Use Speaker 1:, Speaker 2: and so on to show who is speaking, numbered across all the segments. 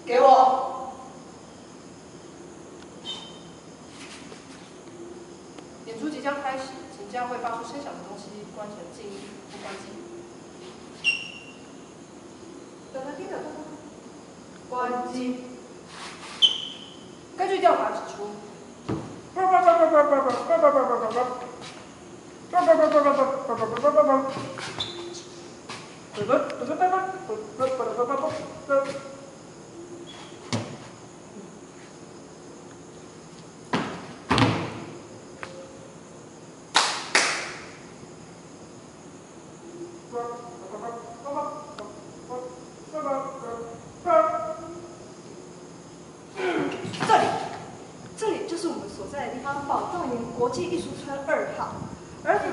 Speaker 1: 给我。演出即将开始，请将会发出声响的东西关成静音或关机。等他听着，关机。根据调查指出。 这里就是我们所在的地方——宝藏岩国际艺术村2号。而且，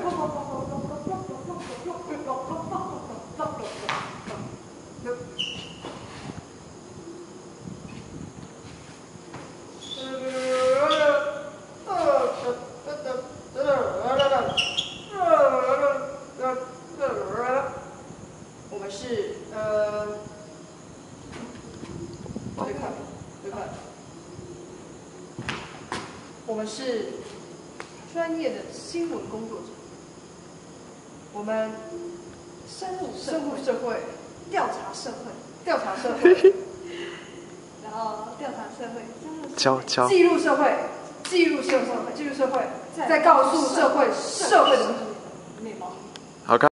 Speaker 1: 我们是我们是专业的新闻工作者，我们深入社会，调查社会，然后调查社会，记录社会，再告诉社会的。